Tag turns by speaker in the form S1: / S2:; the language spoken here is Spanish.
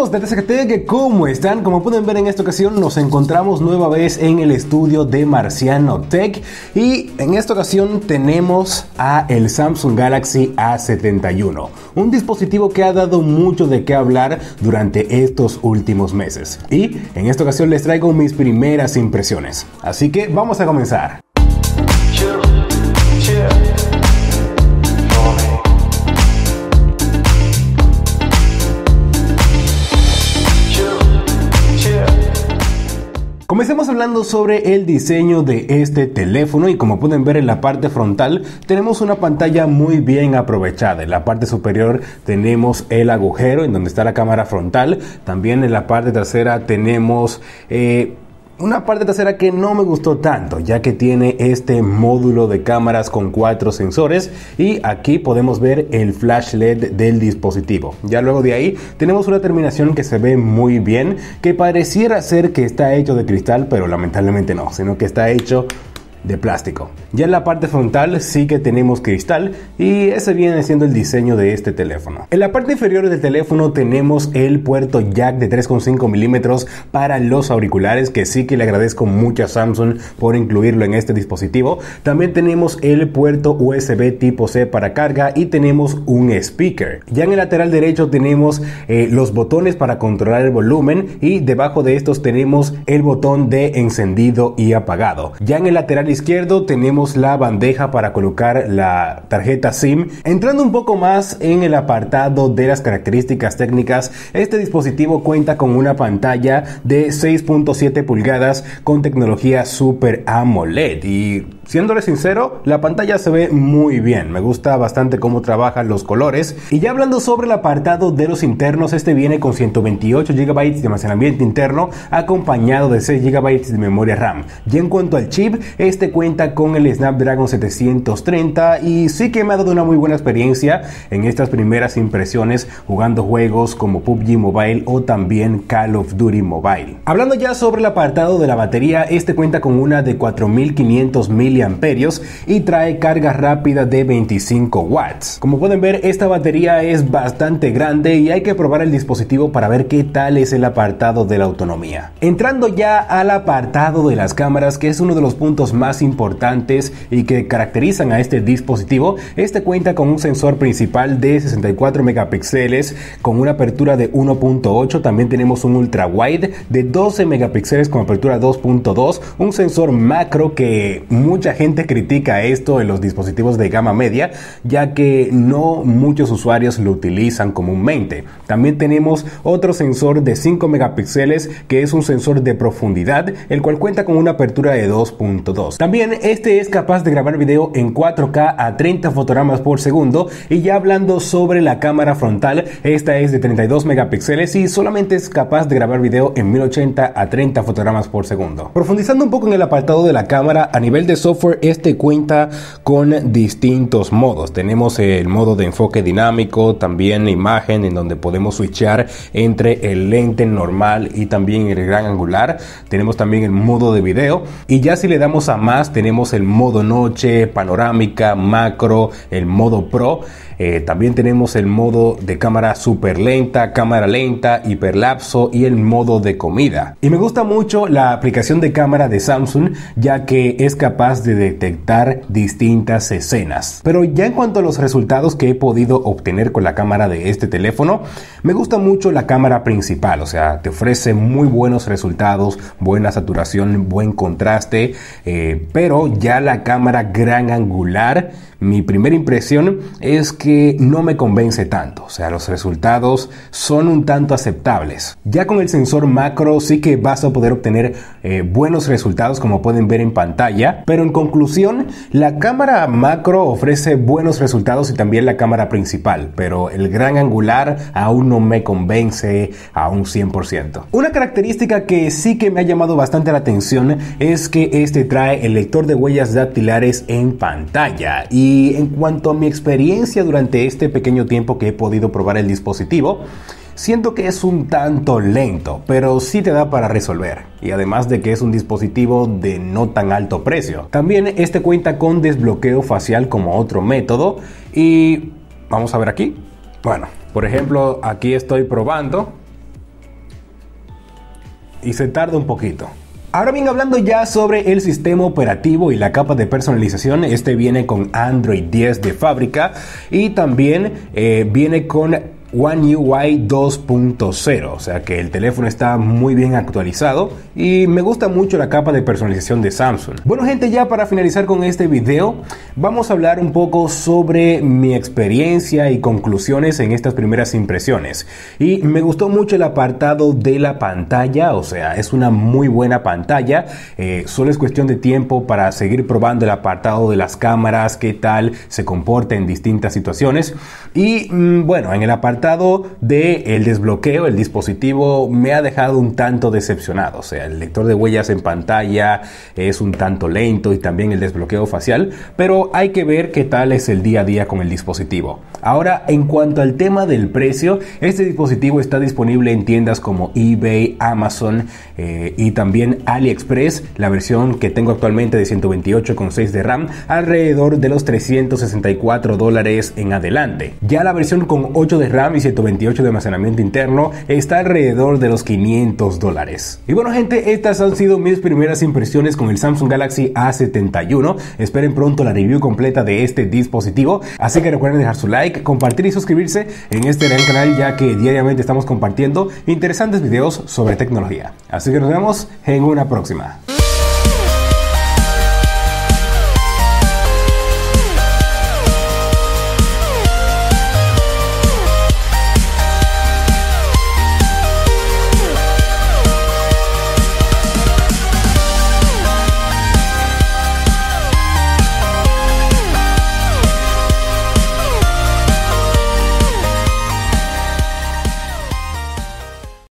S1: Amigos de TZTech, ¿cómo están? Como pueden ver, en esta ocasión nos encontramos nueva vez en el estudio de Marciano Tech y en esta ocasión tenemos a el Samsung Galaxy A71, un dispositivo que ha dado mucho de qué hablar durante estos últimos meses. Y en esta ocasión les traigo mis primeras impresiones, así que vamos a comenzar. Comencemos hablando sobre el diseño de este teléfono y como pueden ver en la parte frontal tenemos una pantalla muy bien aprovechada. En la parte superior tenemos el agujero en donde está la cámara frontal. También en la parte trasera tenemos una parte trasera que no me gustó tanto, ya que tiene este módulo de cámaras con 4 sensores y aquí podemos ver el flash LED del dispositivo. Ya luego de ahí tenemos una terminación que se ve muy bien, que pareciera ser que está hecho de cristal, pero lamentablemente no, sino que está hecho de plástico. Ya en la parte frontal sí que tenemos cristal y ese viene siendo el diseño de este teléfono. En la parte inferior del teléfono tenemos el puerto jack de 3,5 milímetros para los auriculares, que sí que le agradezco mucho a Samsung por incluirlo en este dispositivo. También tenemos el puerto USB tipo C para carga y tenemos un speaker. Ya en el lateral derecho tenemos los botones para controlar el volumen y debajo de estos tenemos el botón de encendido y apagado. Ya en el lateral izquierdo tenemos la bandeja para colocar la tarjeta SIM. Entrando un poco más en el apartado de las características técnicas, este dispositivo cuenta con una pantalla de 6.7 pulgadas con tecnología Super AMOLED y siéndole sincero, la pantalla se ve muy bien, me gusta bastante cómo trabajan los colores. Y ya hablando sobre el apartado de los internos, este viene con 128 GB de almacenamiento interno acompañado de 6 GB de memoria RAM. Y en cuanto al chip, este cuenta con el Snapdragon 730 y sí que me ha dado una muy buena experiencia en estas primeras impresiones jugando juegos como PUBG Mobile o también Call of Duty Mobile. Hablando ya sobre el apartado de la batería, este cuenta con una de 4500 mAh y trae carga rápida de 25 watts. Como pueden ver, esta batería es bastante grande y hay que probar el dispositivo para ver qué tal es el apartado de la autonomía. Entrando ya al apartado de las cámaras, que es uno de los puntos más importantes y que caracterizan a este dispositivo, este cuenta con un sensor principal de 64 megapíxeles con una apertura de 1.8, también tenemos un ultra wide de 12 megapíxeles con apertura 2.2, un sensor macro que mucha gente critica esto en los dispositivos de gama media, ya que no muchos usuarios lo utilizan comúnmente. También tenemos otro sensor de 5 megapíxeles que es un sensor de profundidad, el cual cuenta con una apertura de 2.2. También este es capaz de grabar video en 4K a 30 fotogramas por segundo. Y ya hablando sobre la cámara frontal, esta es de 32 megapíxeles y solamente es capaz de grabar video en 1080 a 30 fotogramas por segundo. Profundizando un poco en el apartado de la cámara, a nivel de software, este cuenta con distintos modos. Tenemos el modo de enfoque dinámico, también imagen, en donde podemos switchar entre el lente normal y también el gran angular. Tenemos también el modo de video y ya si le damos a más tenemos el modo noche, panorámica, macro, el modo pro. También tenemos el modo de cámara super lenta, cámara lenta, hiperlapso y el modo de comida. Y me gusta mucho la aplicación de cámara de Samsung, ya que es capaz de detectar distintas escenas. Pero ya en cuanto a los resultados que he podido obtener con la cámara de este teléfono, me gusta mucho la cámara principal, o sea, te ofrece muy buenos resultados, buena saturación, buen contraste, pero ya la cámara gran angular, mi primera impresión es que no me convence tanto, o sea, los resultados son un tanto aceptables. Ya con el sensor macro sí que vas a poder obtener buenos resultados, como pueden ver en pantalla, pero en conclusión, la cámara macro ofrece buenos resultados y también la cámara principal, pero el gran angular aún no me convence a un 100%. Una característica que sí que me ha llamado bastante la atención es que este trae el lector de huellas dactilares en pantalla. Y en cuanto a mi experiencia durante este pequeño tiempo que he podido probar el dispositivo, siento que es un tanto lento, pero sí te da para resolver. Y además de que es un dispositivo de no tan alto precio. También este cuenta con desbloqueo facial como otro método. Y vamos a ver aquí. Bueno, por ejemplo, aquí estoy probando y se tarda un poquito. Ahora bien, hablando ya sobre el sistema operativo y la capa de personalización, este viene con Android 10 de fábrica y también viene con One UI 2.0, o sea que el teléfono está muy bien actualizado y me gusta mucho la capa de personalización de Samsung. Bueno gente, ya para finalizar con este video, vamos a hablar un poco sobre mi experiencia y conclusiones en estas primeras impresiones. Y me gustó mucho el apartado de la pantalla, o sea, es una muy buena pantalla. Solo es cuestión de tiempo para seguir probando el apartado de las cámaras, qué tal se comporta en distintas situaciones. Y bueno, en el apartado del desbloqueo, el dispositivo me ha dejado un tanto decepcionado. O sea, el lector de huellas en pantalla es un tanto lento y también el desbloqueo facial, pero hay que ver qué tal es el día a día con el dispositivo. Ahora, en cuanto al tema del precio, este dispositivo está disponible en tiendas como eBay, Amazon y también AliExpress. La versión que tengo actualmente de 128,6 de RAM, alrededor de los $364 en adelante. Ya la versión con 8 de RAM y 128 de almacenamiento interno está alrededor de los $500. Y bueno gente, estas han sido mis primeras impresiones con el Samsung Galaxy A71. Esperen pronto la review completa de este dispositivo, así que recuerden dejar su like, compartir y suscribirse en este gran canal, ya que diariamente estamos compartiendo interesantes videos sobre tecnología. Así que nos vemos en una próxima.